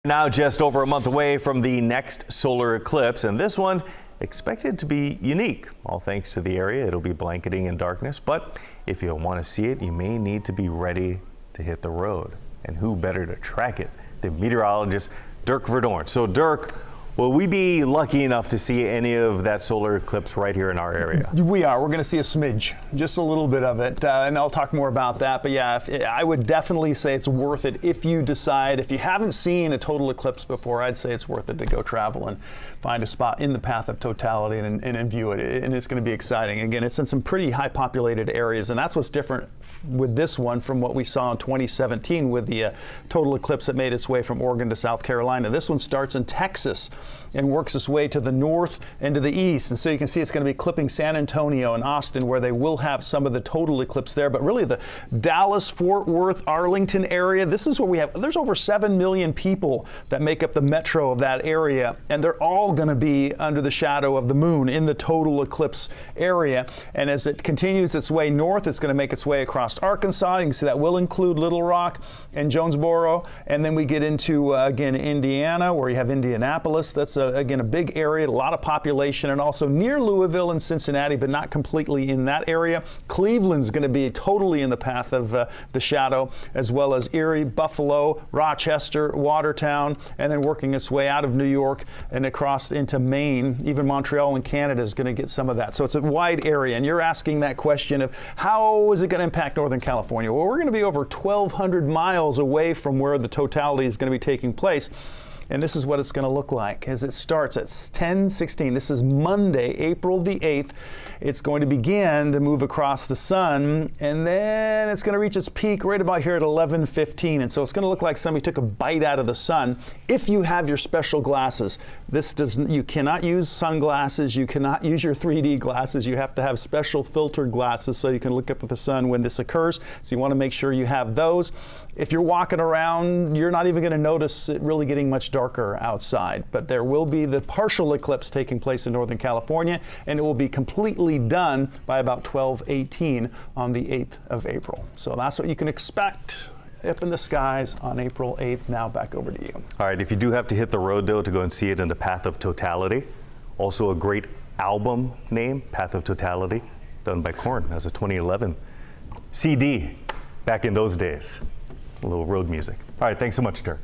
Now just over a month away from the next solar eclipse, and this one expected to be unique. All thanks to the area, it'll be blanketing in darkness, but if you want to see it, you may need to be ready to hit the road. And who better to track it than meteorologist Dirk Verdorn. So Dirk, will we be lucky enough to see any of that solar eclipse right here in our area? We are. We're going to see a smidge, just a little bit of it, and I'll talk more about that. But yeah, I would definitely say it's worth it if you decide, if you haven't seen a total eclipse before, I'd say it's worth it to go travel and find a spot in the path of totality and view it. And it's going to be exciting. Again, it's in some pretty high populated areas, and that's what's different with this one from what we saw in 2017 with the total eclipse that made its way from Oregon to South Carolina. This one starts in Texas and works its way to the north and to the east. And so you can see it's going to be clipping San Antonio and Austin, where they will have some of the total eclipse there. But really the Dallas, Fort Worth, Arlington area, this is where we have, there's over 7 million people that make up the metro of that area. And they're all going to be under the shadow of the moon in the total eclipse area. And as it continues its way north, it's going to make its way across Arkansas. You can see that will include Little Rock and Jonesboro. And then we get into, again, Indiana, where you have Indianapolis. That's again, a big area, a lot of population, and also near Louisville and Cincinnati, but not completely in that area. Cleveland's going to be totally in the path of the shadow, as well as Erie, Buffalo, Rochester, Watertown, and then working its way out of New York and across into Maine. Even Montreal in Canada is going to get some of that. So it's a wide area, and you're asking that question of how is it going to impact Northern California? Well, we're going to be over 1,200 miles away from where the totality is going to be taking place. And this is what it's going to look like as it starts at 10:16. This is Monday, April the 8th. It's going to begin to move across the sun, and then it's going to reach its peak right about here at 11:15. And so it's going to look like somebody took a bite out of the sun if you have your special glasses. You cannot use sunglasses. You cannot use your 3D glasses. You have to have special filtered glasses so you can look up at the sun when this occurs. So you want to make sure you have those. If you're walking around, you're not even going to notice it really getting much darker outside. But there will be the partial eclipse taking place in Northern California, and it will be completely done by about 12:18 on the 8th of April. So that's what you can expect up in the skies on April 8th. Now back over to you. All right, if you do have to hit the road, though, to go and see it in the Path of Totality, also a great album name, Path of Totality, done by Korn as a 2011 CD back in those days. A little road music. All right, thanks so much, Dirk.